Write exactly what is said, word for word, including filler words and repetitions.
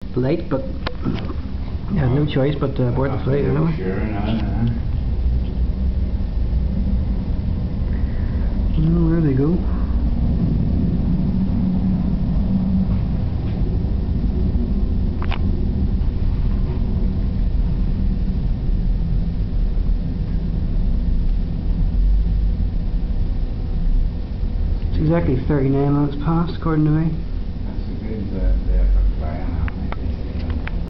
late, but yeah, no choice but to abort the flight anyway. Sure, no, no. Well, there they go. It's exactly thirty-nine minutes past, according to me. That's a good, uh, yeah.